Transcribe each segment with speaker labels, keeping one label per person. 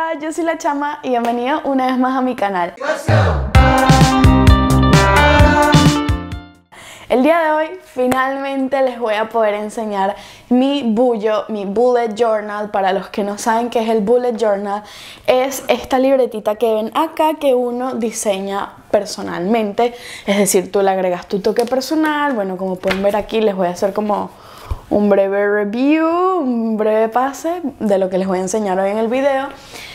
Speaker 1: Hola, yo soy La Chama y bienvenido una vez más a mi canal. El día de hoy finalmente les voy a poder enseñar mi bullo, mi bullet journal. Para los que no saben qué es el bullet journal, es esta libretita que ven acá que uno diseña personalmente. Es decir, tú le agregas tu toque personal. Bueno, como pueden ver aquí les voy a hacer como un breve review, un breve pase de lo que les voy a enseñar hoy en el video.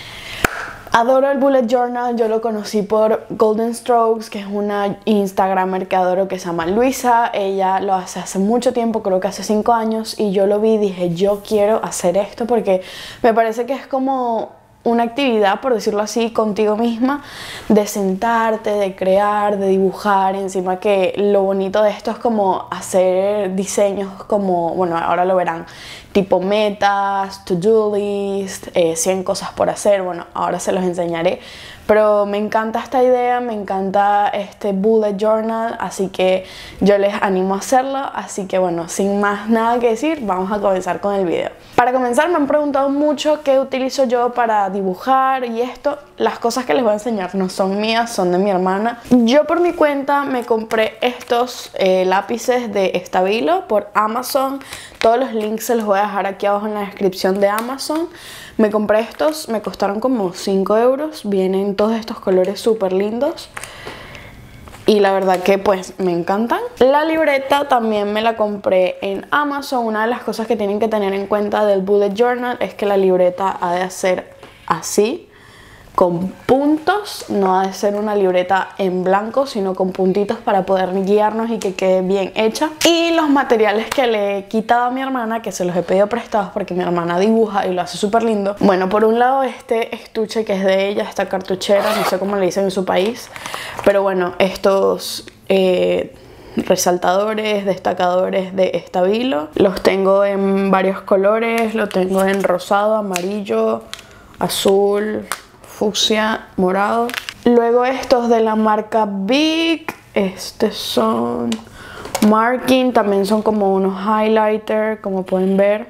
Speaker 1: Adoro el bullet journal, yo lo conocí por Golden Strokes, que es una instagramer que adoro que se llama Luisa. Ella lo hace hace mucho tiempo, creo que hace 5 años, y yo lo vi y dije, yo quiero hacer esto porque me parece que es como una actividad, por decirlo así, contigo misma, de sentarte, de crear, de dibujar. Encima que lo bonito de esto es como hacer diseños como, bueno, ahora lo verán, tipo metas, to-do list, 100 cosas por hacer. Bueno, ahora se los enseñaré, pero me encanta esta idea, me encanta este bullet journal, así que yo les animo a hacerlo. Así que bueno, sin más nada que decir, vamos a comenzar con el video. Para comenzar, me han preguntado mucho qué utilizo yo para dibujar y esto. Las cosas que les voy a enseñar no son mías, son de mi hermana. Yo por mi cuenta me compré estos lápices de Stabilo por Amazon. Todos los links se los voy a dejar aquí abajo en la descripción de Amazon. Me compré estos, me costaron como 5 euros. Vienen todos estos colores súper lindos y la verdad que pues me encantan. La libreta también me la compré en Amazon. Una de las cosas que tienen que tener en cuenta del bullet journal es que la libreta ha de ser así, con puntos. No ha de ser una libreta en blanco, sino con puntitos para poder guiarnos y que quede bien hecha. Y los materiales que le he quitado a mi hermana, que se los he pedido prestados porque mi hermana dibuja y lo hace súper lindo. Bueno, por un lado este estuche que es de ella, esta cartuchera, no sé cómo le dicen en su país, pero bueno, estos resaltadores, destacadores de Stabilo. Los tengo en varios colores, lo tengo en rosado, amarillo, azul, fucsia, morado. Luego estos de la marca Big, estos son marking, también son como unos highlighter, como pueden ver.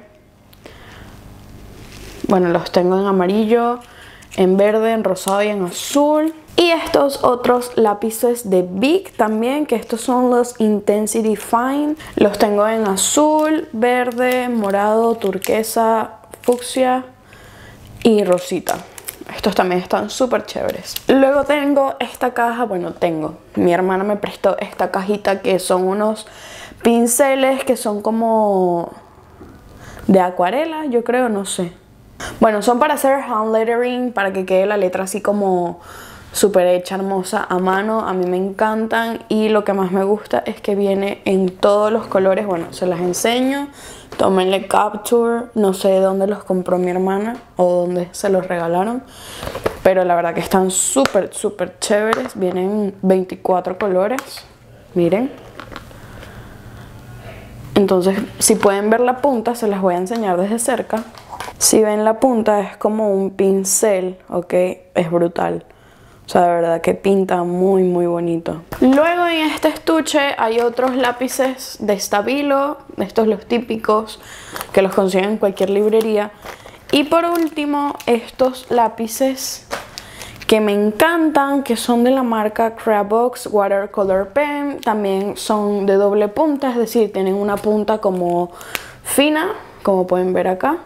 Speaker 1: Bueno, los tengo en amarillo, en verde, en rosado y en azul. Y estos otros lápices de Big también, que estos son los Intensity Fine. Los tengo en azul, verde, morado, turquesa, fucsia y rosita. Estos también están súper chéveres. Luego tengo esta caja, mi hermana me prestó esta cajita que son unos pinceles que son como de acuarela, yo creo, no sé. Bueno, son para hacer hand lettering, para que quede la letra así como súper hecha, hermosa, a mano. A mí me encantan y lo que más me gusta es que viene en todos los colores. Bueno, se las enseño. Tómenle capture, no sé de dónde los compró mi hermana o dónde se los regalaron, pero la verdad que están súper chéveres. Vienen 24 colores, miren. Entonces, si pueden ver la punta, se las voy a enseñar desde cerca. Si ven la punta, es como un pincel, ¿ok? Es brutal. O sea, de verdad que pinta muy bonito. Luego en este estuche hay otros lápices de Stabilo. Estos los típicos que los consiguen en cualquier librería. Y por último, estos lápices que me encantan, que son de la marca Crabox Watercolor Pen. También son de doble punta, es decir, tienen una punta como fina, como pueden ver acá.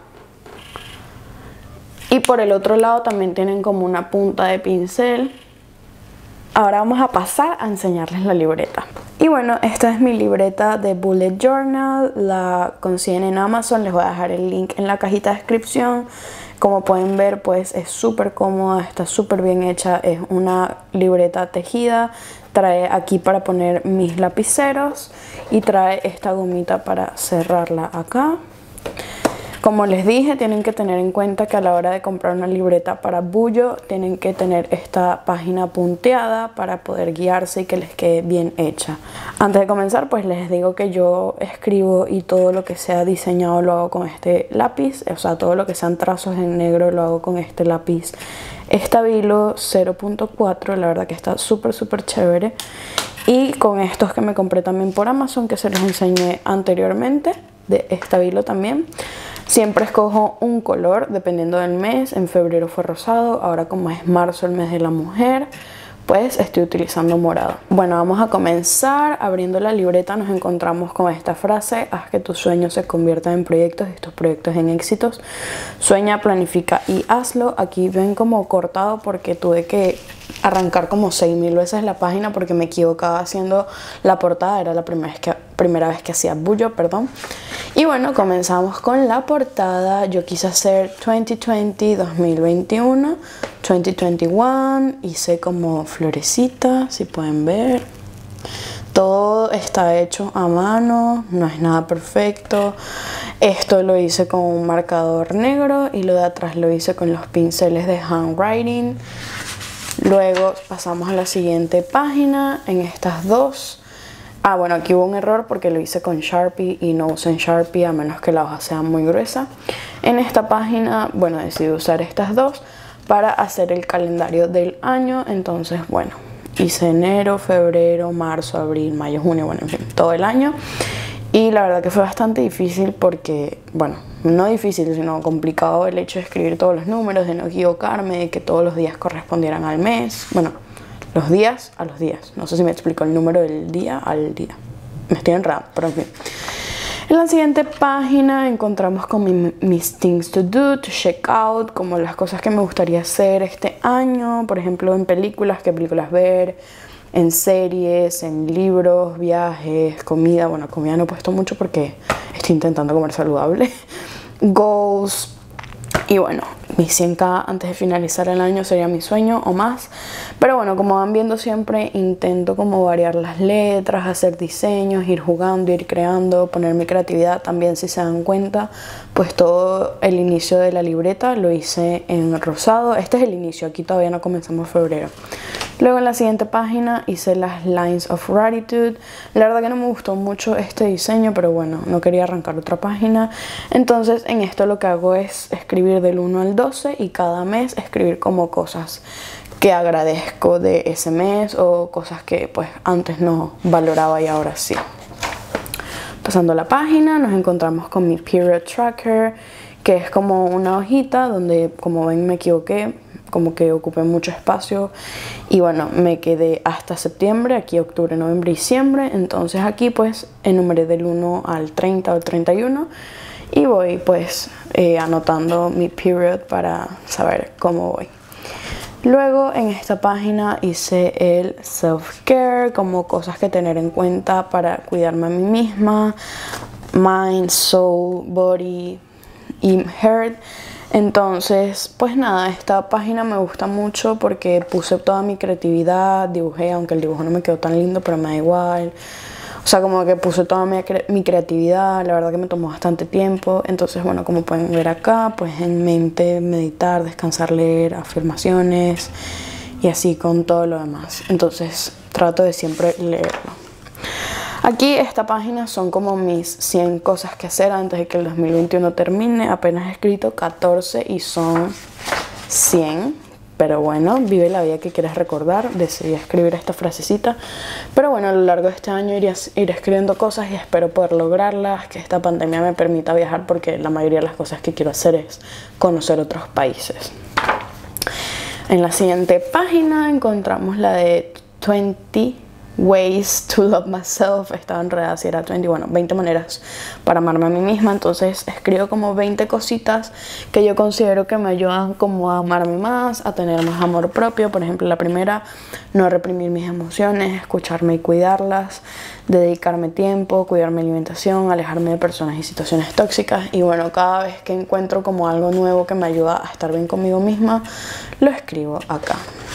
Speaker 1: Y por el otro lado también tienen como una punta de pincel. Ahora vamos a pasar a enseñarles la libreta. Y bueno, esta es mi libreta de bullet journal. La consiguen en Amazon. Les voy a dejar el link en la cajita de descripción. Como pueden ver, pues es súper cómoda, está súper bien hecha. Es una libreta tejida. Trae aquí para poner mis lapiceros. Y trae esta gomita para cerrarla acá. Como les dije, tienen que tener en cuenta que a la hora de comprar una libreta para bullo, tienen que tener esta página punteada para poder guiarse y que les quede bien hecha. Antes de comenzar, pues les digo que yo escribo y todo lo que sea diseñado lo hago con este lápiz. O sea, todo lo que sean trazos en negro lo hago con este lápiz Stabilo 0.4. La verdad que está súper chévere. Y con estos que me compré también por Amazon, que se los enseñé anteriormente, de Stabilo también. Siempre escojo un color dependiendo del mes. En febrero fue rosado, ahora como es marzo, el mes de la mujer, pues estoy utilizando morado. Bueno, vamos a comenzar. Abriendo la libreta nos encontramos con esta frase: haz que tus sueños se conviertan en proyectos y tus proyectos en éxitos. Sueña, planifica y hazlo. Aquí ven como cortado porque tuve que arrancar como 6000 veces la página porque me equivocaba haciendo la portada. Era la primera vez que hacía bullo, perdón. Y bueno, comenzamos con la portada. Yo quise hacer 2020, 2021, 2021. Hice como florecita, si pueden ver. Todo está hecho a mano, no es nada perfecto. Esto lo hice con un marcador negro y lo de atrás lo hice con los pinceles de handwriting. Luego pasamos a la siguiente página. En estas dos, bueno, aquí hubo un error porque lo hice con Sharpie y no usen Sharpie a menos que la hoja sea muy gruesa. En esta página, bueno, decidí usar estas dos para hacer el calendario del año. Entonces, bueno, hice enero, febrero, marzo, abril, mayo, junio, bueno, en fin, todo el año. Y la verdad que fue bastante difícil porque, bueno, no difícil, sino complicado el hecho de escribir todos los números, de no equivocarme, de que todos los días correspondieran al mes. Bueno, los días a los días. No sé si me explico, el número del día al día. Me estoy enredando, pero en fin. En la siguiente página encontramos con mis things to do, to check out, como las cosas que me gustaría hacer este año. Por ejemplo, en películas, qué películas ver, en series, en libros, viajes, comida. Bueno, comida no he puesto mucho porque estoy intentando comer saludable. Goals. Y bueno, mis 100K antes de finalizar el año sería mi sueño o más. Pero bueno, como van viendo, siempre intento como variar las letras, hacer diseños, ir jugando, ir creando, poner mi creatividad. También, si se dan cuenta, pues todo el inicio de la libreta lo hice en rosado. Este es el inicio, aquí todavía no comenzamos febrero. Luego en la siguiente página hice las Lines of Gratitude. La verdad que no me gustó mucho este diseño, pero bueno, no quería arrancar otra página. Entonces en esto lo que hago es escribir del 1 al 12 y cada mes escribir como cosas que agradezco de ese mes o cosas que pues antes no valoraba y ahora sí. Pasando la página nos encontramos con mi Period Tracker, que es como una hojita donde, como ven, me equivoqué, como que ocupé mucho espacio y bueno, me quedé hasta septiembre, aquí octubre, noviembre y diciembre. Entonces aquí pues enumeré del 1 al 30 o 31 y voy pues anotando mi period para saber cómo voy. Luego en esta página hice el self-care, como cosas que tener en cuenta para cuidarme a mí misma, mind, soul, body y heart. Entonces, pues nada, esta página me gusta mucho porque puse toda mi creatividad, dibujé, aunque el dibujo no me quedó tan lindo, pero me da igual. O sea, como que puse toda mi creatividad, la verdad que me tomó bastante tiempo. Entonces, bueno, como pueden ver acá, pues en mente, meditar, descansar, leer, afirmaciones y así con todo lo demás. Entonces, trato de siempre leerlo. Aquí esta página son como mis 100 cosas que hacer antes de que el 2021 termine. Apenas he escrito 14 y son 100. Pero bueno, vive la vida que quieres recordar. Decidí escribir esta frasecita. Pero bueno, a lo largo de este año iré escribiendo cosas y espero poder lograrlas. Que esta pandemia me permita viajar porque la mayoría de las cosas que quiero hacer es conocer otros países. En la siguiente página encontramos la de 20 Ways to Love Myself. Estaba enredada si era 20, bueno, 20 maneras para amarme a mí misma. Entonces escribo como 20 cositas que yo considero que me ayudan como a amarme más, a tener más amor propio. Por ejemplo, la primera, no reprimir mis emociones, escucharme y cuidarlas, dedicarme tiempo, cuidar mi alimentación, alejarme de personas y situaciones tóxicas. Y bueno, cada vez que encuentro como algo nuevo que me ayuda a estar bien conmigo misma, lo escribo acá.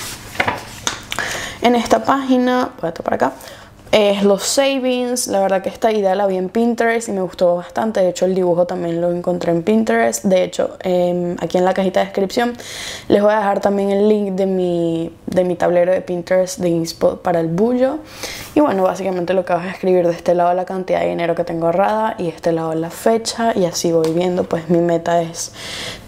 Speaker 1: En esta página, voy a tapar acá, es los savings. La verdad que esta idea la vi en Pinterest y me gustó bastante. De hecho, el dibujo también lo encontré en Pinterest. De hecho, aquí en la cajita de descripción les voy a dejar también el link de mi tablero de Pinterest de inspo para el bullo. Y bueno, básicamente lo que vas a escribir de este lado la cantidad de dinero que tengo ahorrada y de este lado la fecha, y así voy viendo. Pues mi meta es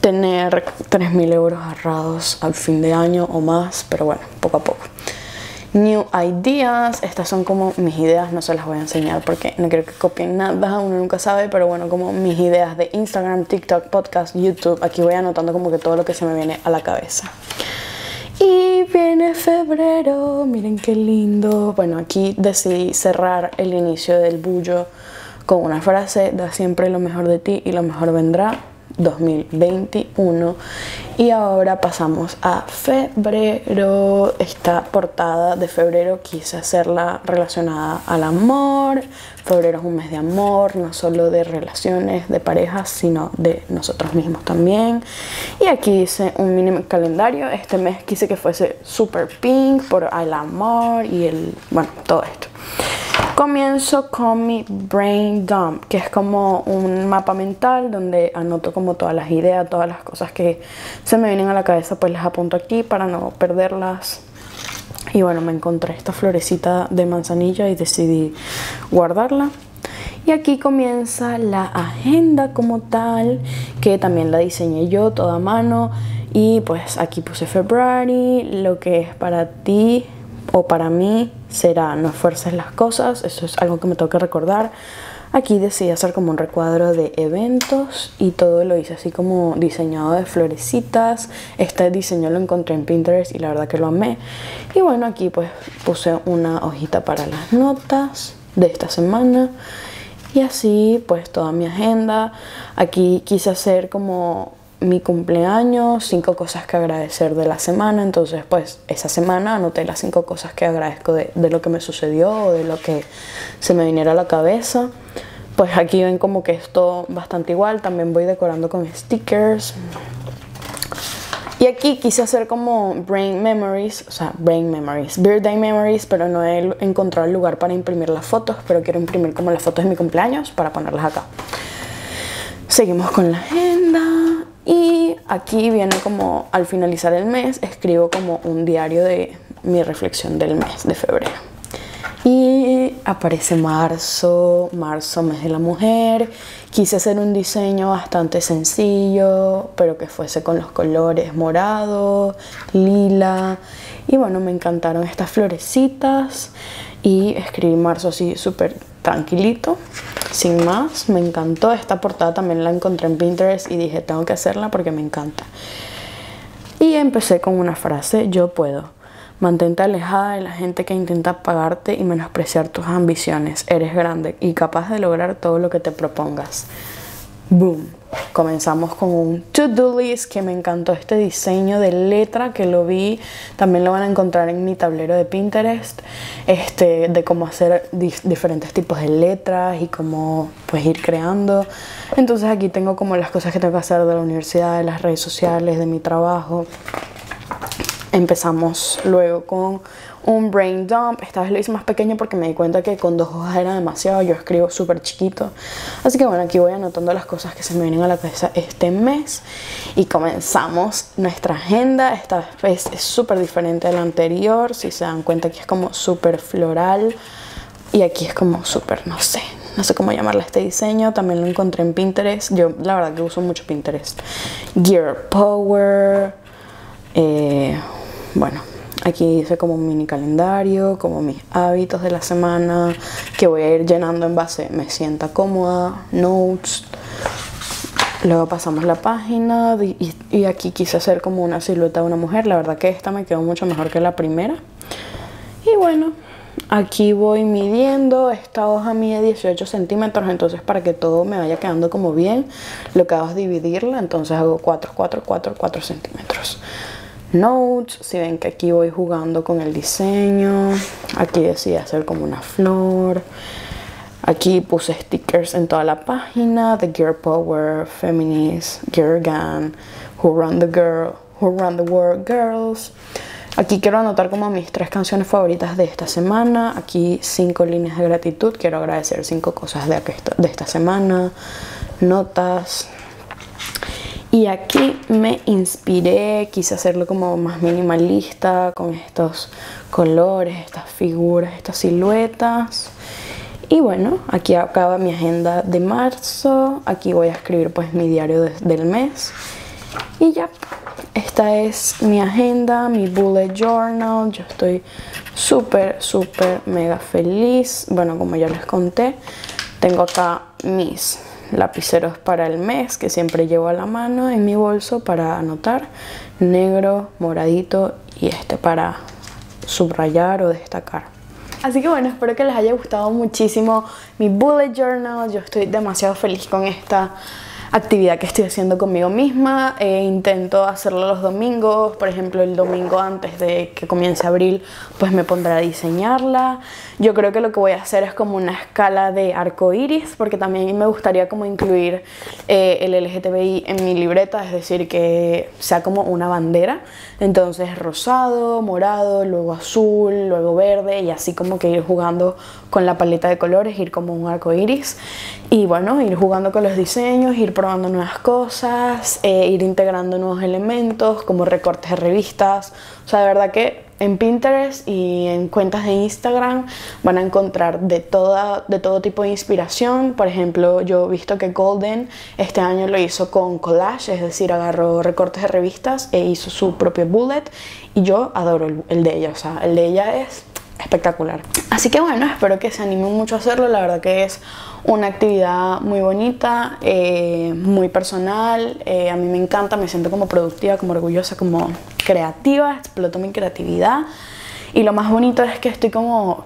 Speaker 1: tener 3.000 euros ahorrados al fin de año o más, pero bueno, poco a poco. New ideas, estas son como mis ideas, no se las voy a enseñar porque no quiero que copien nada, uno nunca sabe, pero bueno, como mis ideas de Instagram, TikTok, podcast, YouTube. Aquí voy anotando como que todo lo que se me viene a la cabeza. Y viene febrero, miren qué lindo. Bueno, aquí decidí cerrar el inicio del bullo con una frase: da siempre lo mejor de ti y lo mejor vendrá. 2021. Y ahora pasamos a febrero. Esta portada de febrero quise hacerla relacionada al amor. Febrero es un mes de amor, no solo de relaciones de parejas, sino de nosotros mismos también. Y aquí hice un mini calendario. Este mes quise que fuese super pink por el amor y bueno, todo esto. Comienzo con mi brain dump, que es como un mapa mental donde anoto como todas las ideas, todas las cosas que se me vienen a la cabeza, pues las apunto aquí para no perderlas. Y bueno, me encontré esta florecita de manzanilla y decidí guardarla. Y aquí comienza la agenda como tal, que también la diseñé yo toda a mano. Y pues aquí puse February, lo que es para ti o para mí será no fuerces las cosas. Eso es algo que me tengo que recordar. Aquí decidí hacer como un recuadro de eventos y todo lo hice así como diseñado de florecitas. Este diseño lo encontré en Pinterest y la verdad que lo amé. Y bueno, aquí pues puse una hojita para las notas de esta semana. Y así pues toda mi agenda. Aquí quise hacer como mi cumpleaños, 5 cosas que agradecer de la semana. Entonces pues esa semana anoté las 5 cosas que agradezco de lo que me sucedió o de lo que se me viniera a la cabeza. Pues aquí ven como que es todo bastante igual. También voy decorando con stickers. Y aquí quise hacer como birthday memories, pero no he encontrado el lugar para imprimir las fotos, pero quiero imprimir como las fotos de mi cumpleaños para ponerlas acá. Seguimos con la agenda. Y aquí viene como al finalizar el mes, escribo como un diario de mi reflexión del mes de febrero. Y aparece marzo, mes de la mujer. Quise hacer un diseño bastante sencillo, pero que fuese con los colores morado, lila. Y bueno, me encantaron estas florecitas. Y escribí marzo así súper tranquilito, sin más. Me encantó. Esta portada también la encontré en Pinterest y dije, tengo que hacerla porque me encanta. Y empecé con una frase: yo puedo. Mantente alejada de la gente que intenta apagarte y menospreciar tus ambiciones. Eres grande y capaz de lograr todo lo que te propongas. Boom. Comenzamos con un to-do list que me encantó este diseño de letra que lo vi. También lo van a encontrar en mi tablero de Pinterest. De cómo hacer diferentes tipos de letras y cómo pues ir creando. Entonces aquí tengo como las cosas que tengo que hacer de la universidad, de las redes sociales, de mi trabajo. Empezamos luego con un brain dump. Esta vez lo hice más pequeño porque me di cuenta que con 2 hojas era demasiado. Yo escribo súper chiquito. Así que bueno, aquí voy anotando las cosas que se me vienen a la cabeza este mes. Y comenzamos nuestra agenda. Esta vez es súper diferente a la anterior. Si se dan cuenta, aquí es como súper floral. Y aquí es como súper, no sé cómo llamarle este diseño. También lo encontré en Pinterest. Yo la verdad que uso mucho Pinterest. Gear Power. Bueno, aquí hice como un mini calendario, como mis hábitos de la semana, que voy a ir llenando en base me sienta cómoda, notes. Luego pasamos la página y aquí quise hacer como una silueta de una mujer. La verdad que esta me quedó mucho mejor que la primera. Y bueno, aquí voy midiendo. Esta hoja mide 18 centímetros, entonces para que todo me vaya quedando como bien, lo que hago es dividirla. Entonces hago 4 centímetros. Notes, si ven que aquí voy jugando con el diseño. Aquí decidí hacer como una flor. Aquí puse stickers en toda la página: The Gear Power, Feminist, Gear Gun, Who Run the World Girls. Aquí quiero anotar como mis 3 canciones favoritas de esta semana. Aquí 5 líneas de gratitud. Quiero agradecer 5 cosas de esta semana. Notas. Y aquí me inspiré, quise hacerlo como más minimalista, con estos colores, estas figuras, estas siluetas. Y bueno, aquí acaba mi agenda de marzo. Aquí voy a escribir pues mi diario del mes. Y ya, esta es mi agenda, mi bullet journal. Yo estoy súper mega feliz. Bueno, como ya les conté, tengo acá mis lapiceros para el mes que siempre llevo a la mano en mi bolso para anotar, negro, moradito y este para subrayar o destacar. Así que bueno, espero que les haya gustado muchísimo mi bullet journal. Yo estoy demasiado feliz con esta actividad que estoy haciendo conmigo misma. Intento hacerlo los domingos. Por ejemplo, el domingo antes de que comience abril, pues me pondré a diseñarla. Yo creo que lo que voy a hacer es como una escala de arco iris, porque también me gustaría como incluir el LGTBI en mi libreta, es decir, que sea como una bandera. Entonces rosado, morado, luego azul, luego verde, y así como que ir jugando con la paleta de colores, ir como un arco iris. Y bueno, ir jugando con los diseños, ir probando nuevas cosas, ir integrando nuevos elementos como recortes de revistas. O sea, de verdad que en Pinterest y en cuentas de Instagram van a encontrar de todo tipo de inspiración. Por ejemplo, yo he visto que Golden este año lo hizo con collage, es decir, agarró recortes de revistas e hizo su propio bullet, y yo adoro el de ella. O sea, el de ella es espectacular. Así que bueno, espero que se animen mucho a hacerlo. La verdad que es una actividad muy bonita, muy personal. A mí me encanta, me siento como productiva, como orgullosa, como creativa, exploto mi creatividad. Y lo más bonito es que estoy como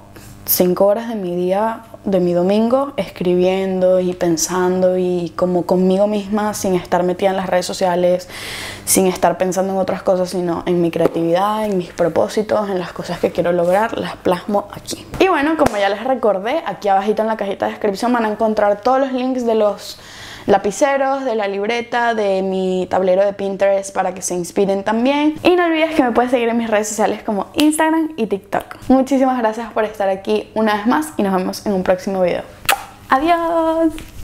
Speaker 1: 5 horas de mi día, de mi domingo, escribiendo y pensando y como conmigo misma, sin estar metida en las redes sociales, sin estar pensando en otras cosas, sino en mi creatividad, en mis propósitos, en las cosas que quiero lograr, las plasmo aquí. Y bueno, como ya les recordé, aquí abajito en la cajita de descripción van a encontrar todos los links de los lapiceros, de la libreta, de mi tablero de Pinterest para que se inspiren también. Y no olvides que me puedes seguir en mis redes sociales como Instagram y TikTok. Muchísimas gracias por estar aquí una vez más y nos vemos en un próximo video. ¡Adiós!